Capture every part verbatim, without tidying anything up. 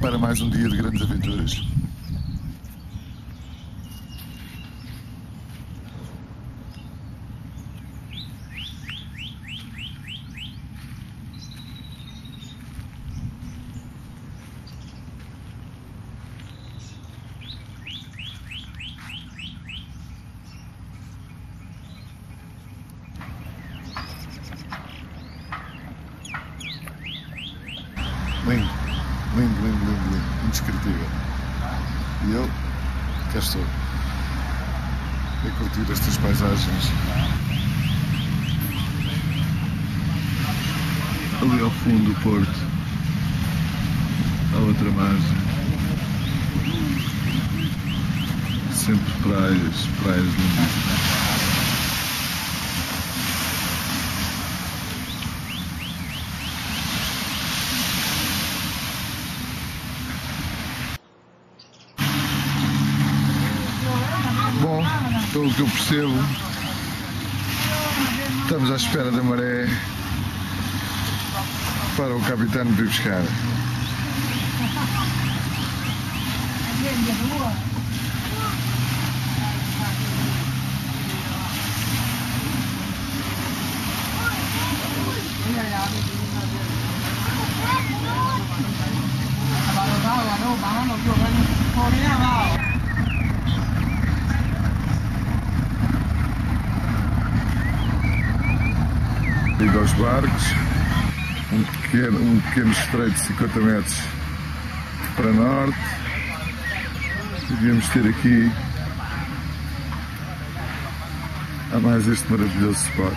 para mais um dia de grandes aventuras. Lindo, lindo, lindo, lindo, lindo, indescritível. E eu, cá estou, a curtir estas paisagens. Ali ao fundo do porto, à outra margem, sempre praias, praias lindíssimas. Bom, pelo que eu percebo, estamos à espera da maré para o capitão vir buscar. Liga aos barcos, um pequeno, um pequeno estreito de cinquenta metros para norte. E devíamos ter aqui a mais este maravilhoso spot.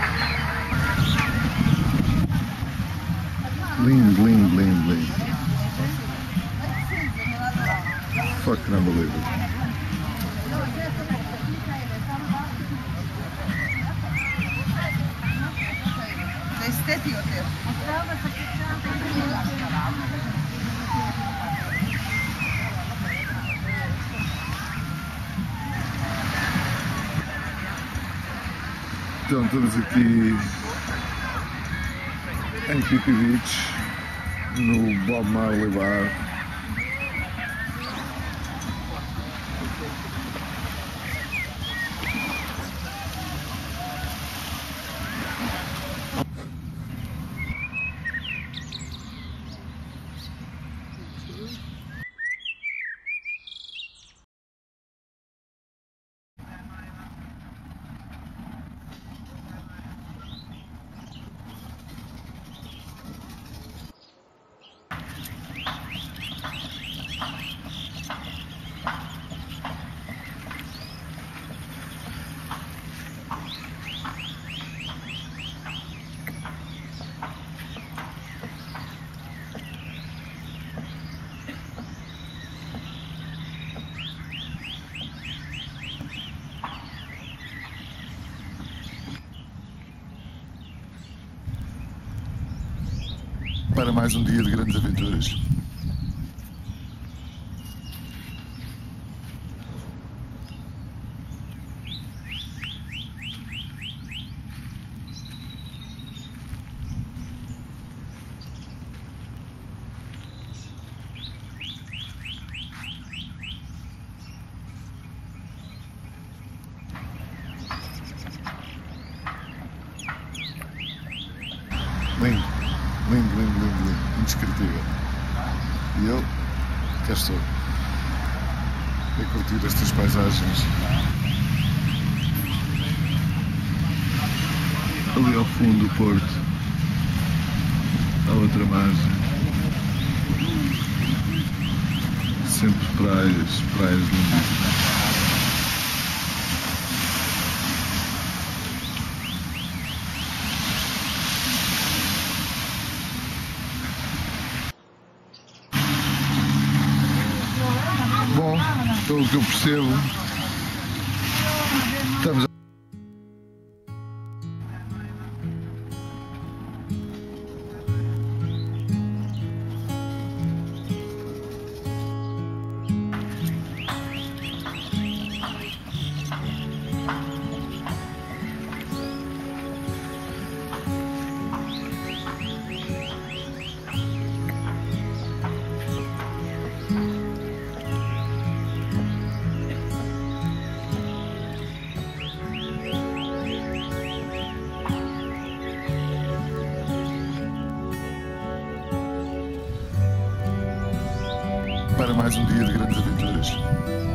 Lindo, lindo, lindo, lindo. Fucking unbelievable. Então estamos aqui em Phi Phi Beach, no Bob Marley Bar. Para mais um dia de grandes aventuras. Lindo, lindo, lindo, lindo, lindo, indescritível. E eu, cá estou, a curtir estas paisagens. Ali ao fundo do porto, à outra margem, sempre praias, praias lindíssimas. Bom, pelo que eu percebo, estamos a... para mais um dia de grandes aventuras.